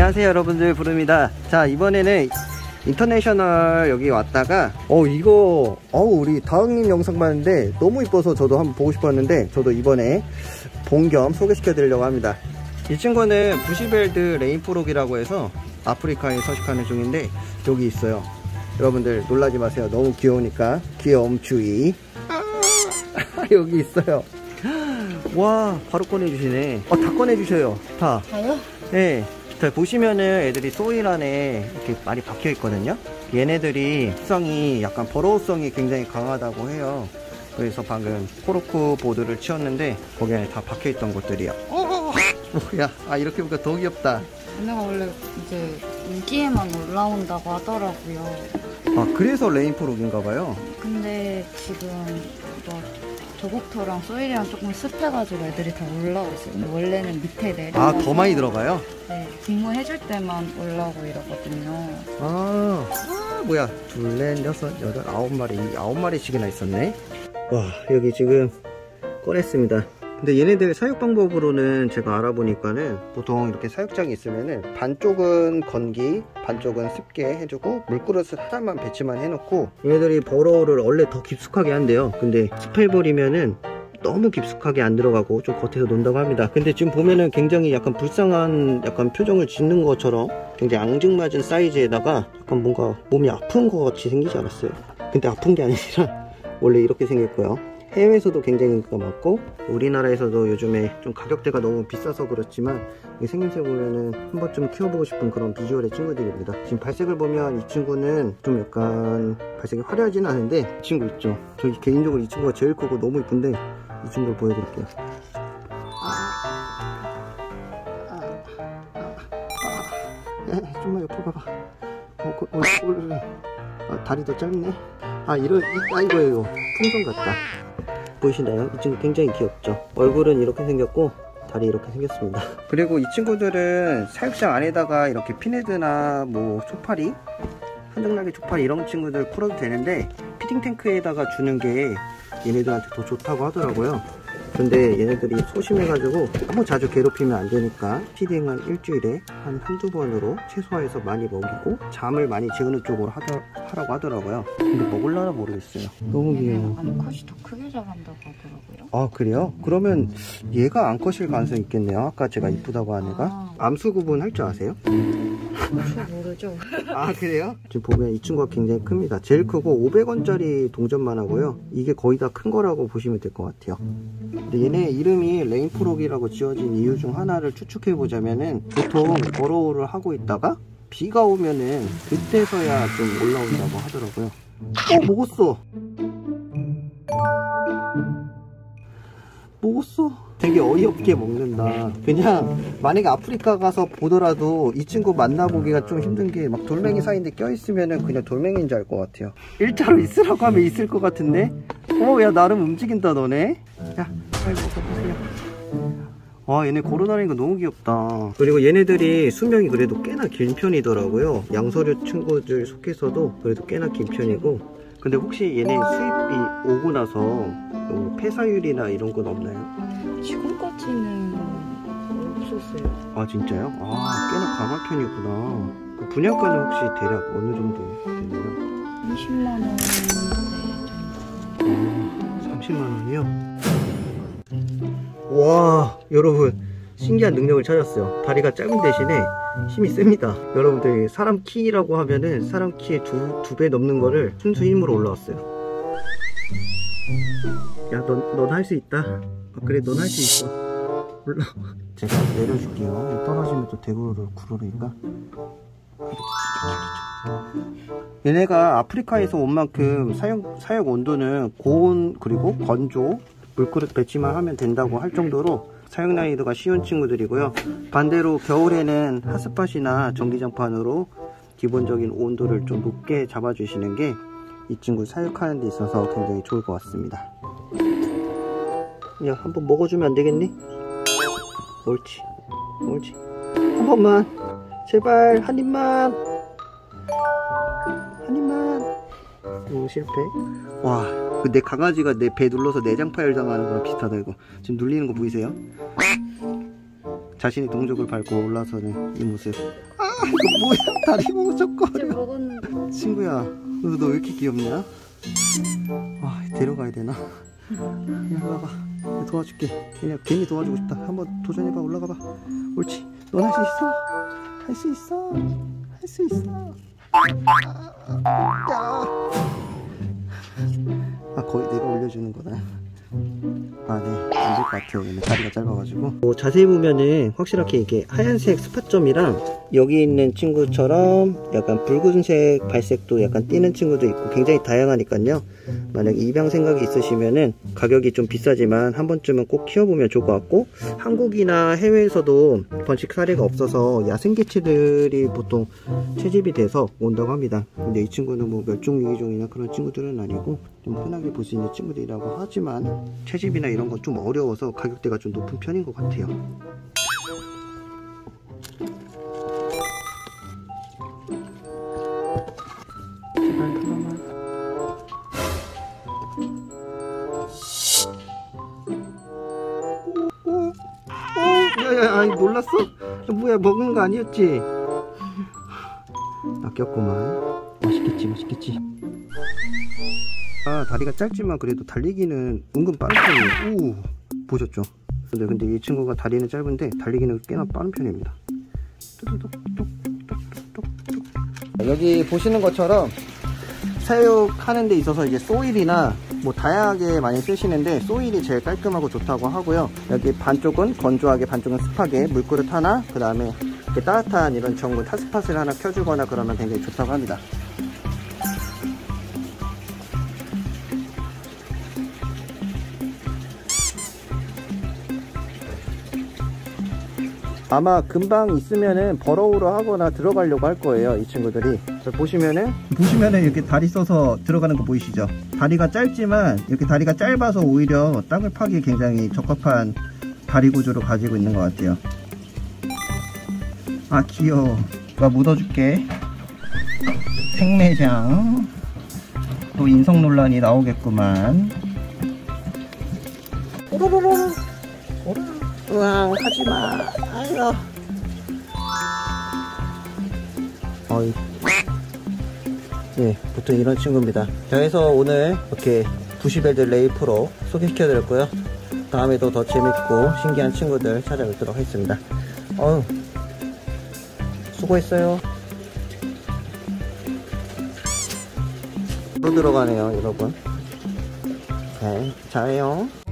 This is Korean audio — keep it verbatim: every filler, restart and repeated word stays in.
안녕하세요 여러분들, 부릅니다. 자, 이번에는 인터내셔널 여기 왔다가 어 이거 어우 우리 다흥님 영상 봤는데 너무 이뻐서 저도 한번 보고 싶었는데, 저도 이번에 본 겸 소개시켜 드리려고 합니다. 이 친구는 부시벨드 레인프록이라고 해서 아프리카에 서식하는 중인데 여기 있어요. 여러분들 놀라지 마세요. 너무 귀여우니까 귀여움 주의. 여기 있어요. 와, 바로 꺼내주시네. 어, 다 꺼내주셔요. 다. 다요? 네. 자, 보시면은 애들이 소일 안에 이렇게 많이 박혀 있거든요. 얘네들이 특성이 약간 버로우성이 굉장히 강하다고 해요. 그래서 방금 코르크 보드를 치웠는데 거기 안에 다 박혀 있던 것들이요. 어, 뭐야? 아, 이렇게 보니까 더 귀엽다. 얘네가 원래 이제 여기에만 올라온다고 하더라고요. 아, 그래서 레인프록인가봐요. 근데 지금 뭐 저곡터랑 소일이랑 조금 습해가지고 애들이 다 올라오고 있어요. 근데 원래는 밑에 내려. 아, 더 많이 들어가요? 네, 분무해줄 때만 올라오고 이러거든요. 아, 아 뭐야? 둘, 넷, 여섯, 여덟, 아홉 마리, 아홉 마리씩이나 있었네. 와, 여기 지금 꺼냈습니다. 근데 얘네들 사육 방법으로는 제가 알아보니까는 보통 이렇게 사육장이 있으면은 반쪽은 건기, 반쪽은 습게 해주고 물그릇을 하나만 배치만 해놓고, 얘네들이 버로우를 원래 더 깊숙하게 한대요. 근데 습해버리면은 너무 깊숙하게 안 들어가고 좀 겉에서 논다고 합니다. 근데 지금 보면은 굉장히 약간 불쌍한 약간 표정을 짓는 것처럼 굉장히 앙증맞은 사이즈에다가 약간 뭔가 몸이 아픈 것 같이 생기지 않았어요? 근데 아픈 게 아니라 원래 이렇게 생겼고요. 해외에서도 굉장히 인기가 많고 우리나라에서도 요즘에 좀 가격대가 너무 비싸서 그렇지만 이 생김새 보면은 한 번쯤 키워보고 싶은 그런 비주얼의 친구들입니다. 지금 발색을 보면 이 친구는 좀 약간 발색이 화려하진 않은데, 이 친구 있죠, 저 개인적으로 이 친구가 제일 크고 너무 이쁜데 이 친구를 보여드릴게요. 좀만 옆으로 봐봐. 어, 어, 어, 어, 아, 다리도 짧네. 아, 이런, 아, 이거예요. 풍선 같다. 보이시나요? 이 친구 굉장히 귀엽죠? 얼굴은 이렇게 생겼고 다리 이렇게 생겼습니다. 그리고 이 친구들은 사육장 안에다가 이렇게 피네드나 뭐 초파리, 한정날개 초파리 이런 친구들 풀어도 되는데 피딩 탱크에다가 주는 게 얘네들한테 더 좋다고 하더라고요. 근데 얘네들이 소심해가지고 너무 자주 괴롭히면 안 되니까 피딩은 일주일에 한 한두 번으로 최소화해서 많이 먹이고 잠을 많이 재우는 쪽으로 하더, 하라고 하더라고요. 근데 먹을라나 모르겠어요. 너무 귀여워. 암컷이 더 크게 자란다고 하더라고요. 아, 그래요? 그러면 얘가 암컷일 가능성이 있겠네요. 아까 제가 이쁘다고 한 애가. 아. 암수 구분 할 줄 아세요? 저 모르죠. 아, 그래요? 지금 보면 이 친구가 굉장히 큽니다. 제일 크고 오백 원짜리 동전만 하고요. 이게 거의 다 큰 거라고 보시면 될 것 같아요. 근데 얘네 이름이 레인프록이라고 지어진 이유 중 하나를 추측해 보자면은, 보통 버로우를 하고 있다가 비가 오면은 그때서야 좀 올라온다고 하더라고요. 어, 먹었어. 먹었어. 되게 어이없게 먹는다. 그냥 만약에 아프리카 가서 보더라도 이 친구 만나보기가 좀 힘든 게, 막 돌멩이 사이인데 껴있으면은 그냥 돌멩이인 줄 알 것 같아요. 일자로 있으라고 하면 있을 것 같은데. 어, 야, 나름 움직인다 너네. 야, 빨리 먹어보세요. 와, 얘네 걸어다니는 거 너무 귀엽다. 그리고 얘네들이 수명이 그래도 꽤나 긴 편이더라고요. 양서류 친구들 속해서도 그래도 꽤나 긴 편이고. 근데 혹시 얘네 수입이 오고 나서 뭐 폐사율이나 이런 건 없나요? 지금까지는 없었어요. 아, 진짜요? 아, 꽤나 강한 편이구나. 그 분양가는 혹시 대략 어느 정도 되나요? 삼십만 원 정도. 아, 삼십만 원이요? 와, 여러분 신기한 능력을 찾았어요. 다리가 짧은 대신에 힘이 셉니다. 여러분들 사람 키라고 하면은 사람 키의 두, 두 배 넘는 거를 순수 힘으로 올라왔어요. 야, 넌, 넌 할 수 있다. 아, 그래, 넌 할 수 있어. 올라와. 제가 내려줄게요. 떨어지면 또 대구를 구르니까. 얘네가 아프리카에서 온 만큼 사육, 사육 온도는 고온 그리고 건조, 물그릇 배치만 하면 된다고 할 정도로 사육 난이도가 쉬운 친구들이고요. 반대로 겨울에는 핫스팟이나 전기장판으로 기본적인 온도를 좀 높게 잡아주시는 게 이 친구 사육하는 데 있어서 굉장히 좋을 것 같습니다. 야, 한번 먹어주면 안 되겠니? 옳지, 옳지. 한 번만, 제발 한 입만, 한 입만. 오, 실패. 와, 내 강아지가 내 배 눌러서 내장파열 당하는 거랑 비슷하다. 이거 지금 눌리는 거 보이세요? 자신의 동족을 밟고 올라서는 이 모습. 아, 이거 뭐야? 다리 보고 이제 쩍거려. 먹었는데. 친구야, 너 왜 이렇게 귀엽냐? 아, 데려가야 되나? 그냥 올라가. 내가 도와줄게. 그냥 괜히 도와주고 싶다. 한번 도전해봐. 올라가봐. 옳지. 넌 할 수 있어. 할 수 있어. 할 수 있어. 야. 아, 거의 내가 올려주는 거다. 아, 네. 안 될 것 같아요. 얘는 다리가 짧아가지고. 뭐 자세히 보면은 확실하게 이게 하얀색 스팟점이랑 여기 있는 친구처럼 약간 붉은색 발색도 약간 띄는 친구도 있고 굉장히 다양하니까요. 만약 입양 생각이 있으시면은 가격이 좀 비싸지만 한 번쯤은 꼭 키워보면 좋을 것 같고, 한국이나 해외에서도 번식 사례가 없어서 야생개체들이 보통 채집이 돼서 온다고 합니다. 근데 이 친구는 뭐 멸종위기종이나 그런 친구들은 아니고 좀 흔하게 볼 수 있는 친구들이라고 하지만 채집이나 이런 건 좀 어려워서 가격대가 좀 높은 편인 것 같아요. 제발 그만. 오, 오, 야야, 아니 놀랐어? 뭐야, 먹은 거 아니었지? 낚였구만. 맛있겠지, 맛있겠지. 아, 다리가 짧지만 그래도 달리기는 은근 빠른 편이에요. 우, 보셨죠? 근데 근데 이 친구가 다리는 짧은데 달리기는 꽤나 빠른 편입니다. 여기 보시는 것처럼 사육하는 데 있어서 이제 소일이나 뭐 다양하게 많이 쓰시는데 소일이 제일 깔끔하고 좋다고 하고요. 여기 반쪽은 건조하게, 반쪽은 습하게 물그릇 하나, 그 다음에 이렇게 따뜻한 이런 전구 타스팟을 하나 켜주거나 그러면 굉장히 좋다고 합니다. 아마 금방 있으면은 버러우로 하거나 들어가려고 할 거예요, 이 친구들이. 보시면은 보시면은 이렇게 다리 써서 들어가는 거 보이시죠? 다리가 짧지만 이렇게 다리가 짧아서 오히려 땅을 파기 굉장히 적합한 다리 구조를 가지고 있는 것 같아요. 아, 귀여워. 나 묻어줄게. 생매장. 또 인성 논란이 나오겠구만. 오로로로. 오로로. 으앙, 하지마. 아유. 어이. 네, 보통 이런 친구입니다. 자, 해서 오늘 이렇게 부시벨드 레이 프로 소개시켜 드렸고요. 다음에도 더 재밌고 신기한 친구들 찾아뵙도록 하겠습니다. 어휴, 수고했어요. 또 들어가네요, 여러분. 네, 잘해요.